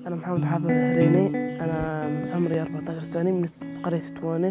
أنا محمد حافظ الهريني، أنا عمري 14 سنة من قرية تواني.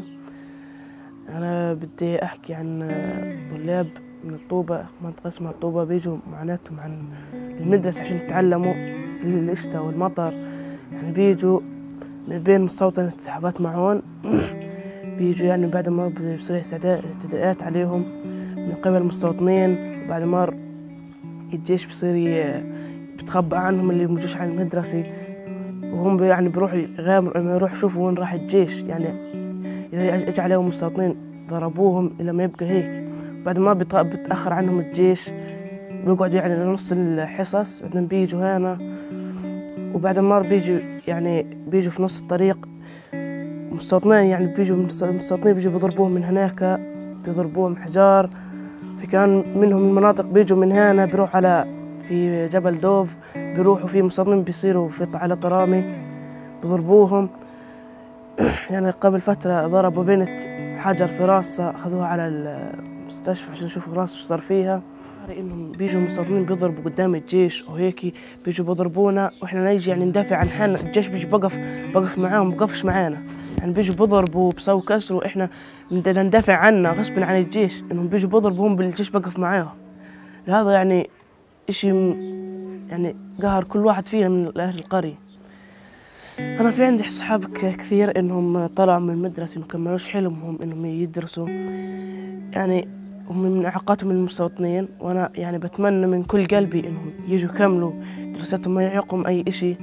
أنا بدي أحكي عن طلاب من الطوبة، منطقة اسمها الطوبة، بيجوا معناتهم عن المدرسة عشان يتعلموا في الشتاء والمطر. يعني بيجوا من بين مستوطنة حفات معون بيجوا يعني بعد ما بصير اعتداءات عليهم من قبل المستوطنين، وبعد ما الجيش بصير بتخبأ عنهم اللي مجوش عن المدرسة، وهم يعني بيروحوا يغامروا انه يروحوا يشوفوا وين راح الجيش. يعني اذا اجى عليهم مستوطنين ضربوهم الى ما يبقى هيك. بعد ما بتأخر عنهم الجيش بيقعدوا يعني لنص الحصص، بعدين بيجوا هنا، وبعد ما بيجوا في نص الطريق مستوطنين، يعني مستوطنين بيجوا بيضربوهم من هناك، بيضربوهم حجار. في كان منهم المناطق بيجوا من هنا بيروحوا على في جبل دوف، بيروحوا في مستوطنين بيصيروا على طرامي بيضربوهم. يعني قبل فترة ضربوا بنت حجر في راسها، أخذوها على المستشفى عشان يشوفوا راسها شو صار فيها. إنهم بيجوا مستوطنين بيضربوا قدام الجيش وهيك، بيجوا بيضربونا وإحنا نيجي يعني ندافع عن حالنا. الجيش بيجي بقف معاهم، بقفش معانا. يعني بيجوا بيضربوا بسووا كسر، وإحنا بدنا ندافع عنه غصبا عن الجيش. إنهم بيجوا بيضربوا هم بالجيش بقف معاهم. هذا يعني إشي يعني قهر كل واحد فينا من أهل القرية. أنا في عندي أصحاب كثير إنهم طلعوا من المدرسة ما كملوش حلمهم إنهم يدرسوا، يعني هم من إعاقاتهم المستوطنين. وأنا يعني بتمنى من كل قلبي إنهم يجوا يكملوا دراستهم، ما يعيقهم أي إشي.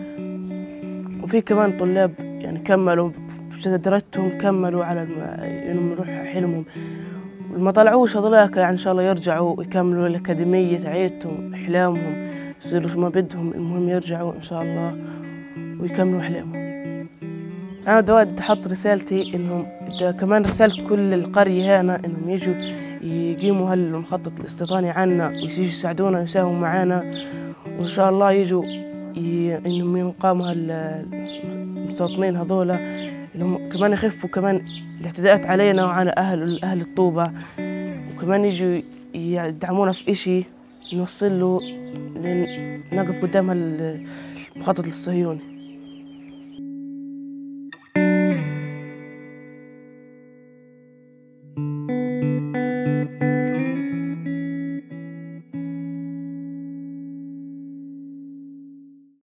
وفي كمان طلاب يعني كملوا درستهم، كملوا على إنهم يروحوا حلمهم، وما طلعوش هذولاك يعني إن شاء الله يرجعوا ويكملوا الأكاديمية تاعتهم، أحلامهم يصيروا شو ما بدهم. المهم يرجعوا إن شاء الله ويكملوا أحلامهم. أنا بدي أحط رسالتي إنهم كمان رسالة كل القرية هنا إنهم يجوا يقيموا هالمخطط الاستيطاني عنا، ويجوا يساعدونا ويساهموا معنا، وإن شاء الله يجوا إنهم يقاموا المستوطنين هذولا، إنهم كمان يخفوا كمان الاعتداءات علينا وعلى أهل الطوبة، وكمان يجوا يدعمونا في إشي نوصل له نقف قدام المخطط الصهيوني.